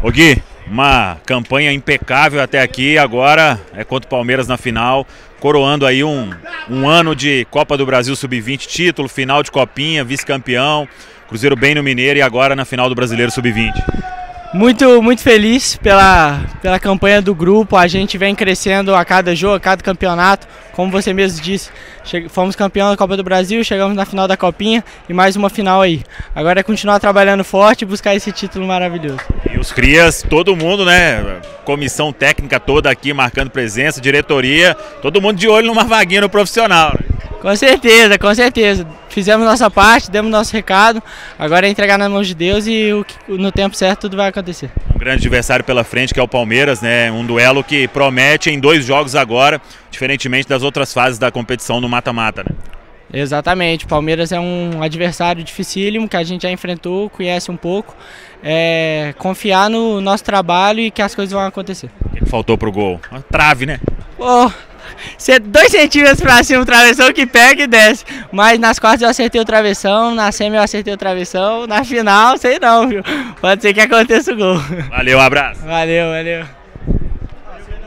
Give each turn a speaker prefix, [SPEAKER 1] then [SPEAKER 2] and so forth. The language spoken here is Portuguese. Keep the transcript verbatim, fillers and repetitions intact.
[SPEAKER 1] Ô Gui, uma campanha impecável até aqui, agora é contra o Palmeiras na final, coroando aí um, um ano de Copa do Brasil sub vinte, título, final de Copinha, vice-campeão, Cruzeiro bem no Mineiro e agora na final do Brasileiro sub vinte.
[SPEAKER 2] Muito, muito feliz pela, pela campanha do grupo, a gente vem crescendo a cada jogo, a cada campeonato, como você mesmo disse, fomos campeão da Copa do Brasil, chegamos na final da Copinha e mais uma final aí. Agora é continuar trabalhando forte e buscar esse título maravilhoso.
[SPEAKER 1] E os crias, todo mundo, né, comissão técnica toda aqui marcando presença, diretoria, todo mundo de olho numa vaguinha no profissional, né?
[SPEAKER 2] Com certeza, com certeza. Fizemos nossa parte, demos nosso recado, agora é entregar nas mãos de Deus e o que, no tempo certo tudo vai acontecer.
[SPEAKER 1] Um grande adversário pela frente que é o Palmeiras, né? Um duelo que promete em dois jogos agora, diferentemente das outras fases da competição no mata-mata, né?
[SPEAKER 2] Exatamente, o Palmeiras é um adversário dificílimo que a gente já enfrentou, conhece um pouco. É, confiar no nosso trabalho e que as coisas vão acontecer.
[SPEAKER 1] O que faltou pro gol? Uma trave, né?
[SPEAKER 2] Pô, dois centímetros pra cima o travessão que pega e desce. Mas nas quartas eu acertei o travessão, na semi eu acertei o travessão, na final sei não, viu? Pode ser que aconteça o gol.
[SPEAKER 1] Valeu, um abraço.
[SPEAKER 2] Valeu, valeu.